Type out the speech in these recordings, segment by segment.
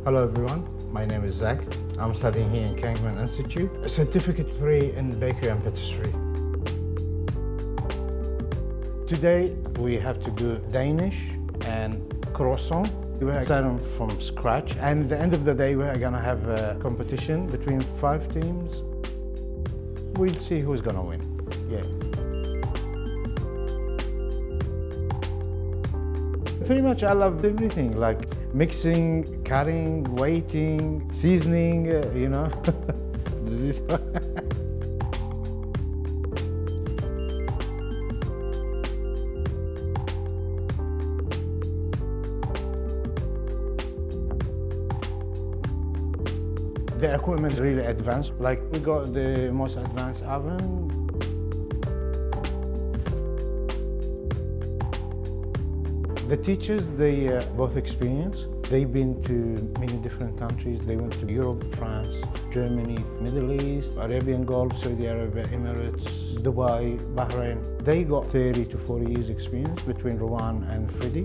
Hello everyone, my name is Ziad. I'm studying here in Kangan Institute, a certificate free in bakery and patisserie. Today we have to do Danish and croissant. We're starting from scratch, and at the end of the day we're going to have a competition between 5 teams. We'll see who's going to win. Yeah. Pretty much I love everything, like mixing, cutting, waiting, seasoning, you know. This The equipment is really advanced. Like we got the most advanced oven. The teachers, they both experienced. They've been to many different countries. They went to Europe, France, Germany, Middle East, Arabian Gulf, Saudi Arabia, Emirates, Dubai, Bahrain. They got 30 to 40 years experience between Rowan and Freddie.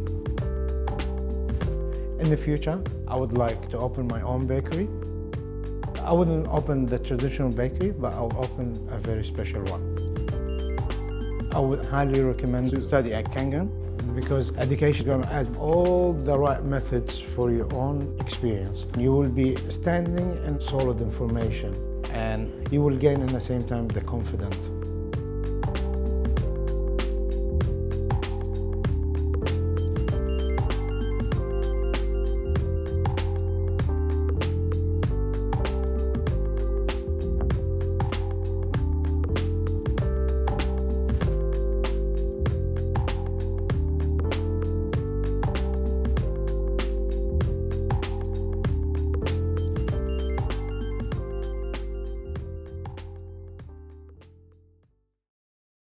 In the future, I would like to open my own bakery. I wouldn't open the traditional bakery, but I'll open a very special one. I would highly recommend to study at Kangan, because education is going to add all the right methods for your own experience. You will be standing in solid information, and you will gain at the same time the confidence.